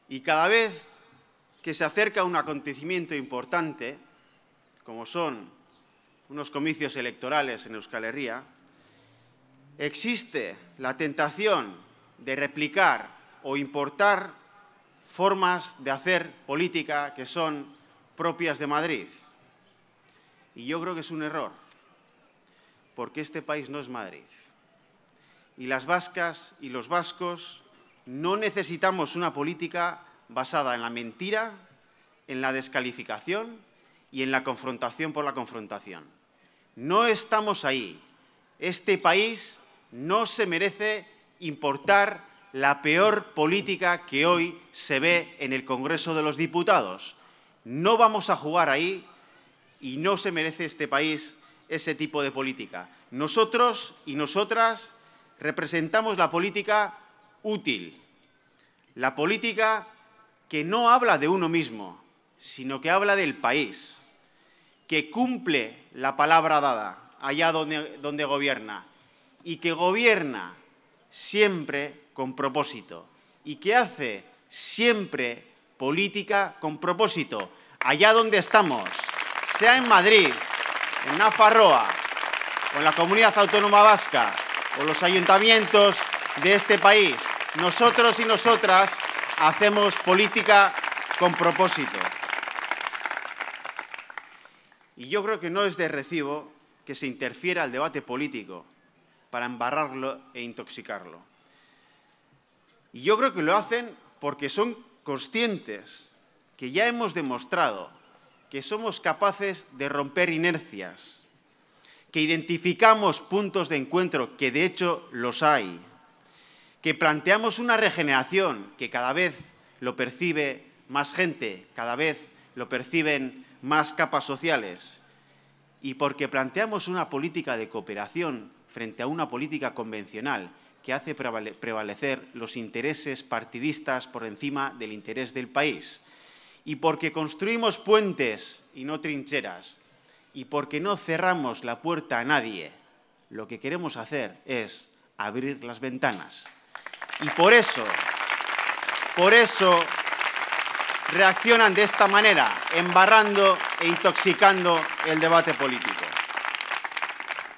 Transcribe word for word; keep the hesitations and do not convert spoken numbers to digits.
Y cada vez que se acerca un acontecimiento importante, como son unos comicios electorales en Euskal Herria, existe la tentación de replicar o importar formas de hacer política que son propias de Madrid. Y yo creo que es un error, porque este país no es Madrid. Y las vascas y los vascos no necesitamos una política basada en la mentira, en la descalificación y en la confrontación por la confrontación. No estamos ahí. Este país no se merece importar la peor política que hoy se ve en el Congreso de los Diputados. No vamos a jugar ahí y no se merece este país ese tipo de política. Nosotros y nosotras representamos la política útil, la política que no habla de uno mismo, sino que habla del país, que cumple la palabra dada allá donde, donde gobierna y que gobierna siempre con propósito y que hace siempre política con propósito, allá donde estamos, sea en Madrid, en Nafarroa, o en la Comunidad Autónoma Vasca, o los ayuntamientos de este país. Nosotros y nosotras hacemos política con propósito. Y yo creo que no es de recibo que se interfiera al debate político para embarrarlo e intoxicarlo. Y yo creo que lo hacen porque son conscientes que ya hemos demostrado que somos capaces de romper inercias, que identificamos puntos de encuentro, que de hecho los hay, que planteamos una regeneración que cada vez lo percibe más gente, cada vez lo perciben más capas sociales, y porque planteamos una política de cooperación frente a una política convencional que hace prevalecer los intereses partidistas por encima del interés del país, y porque construimos puentes y no trincheras, y porque no cerramos la puerta a nadie. Lo que queremos hacer es abrir las ventanas. Y por eso, por eso reaccionan de esta manera, embarrando e intoxicando el debate político.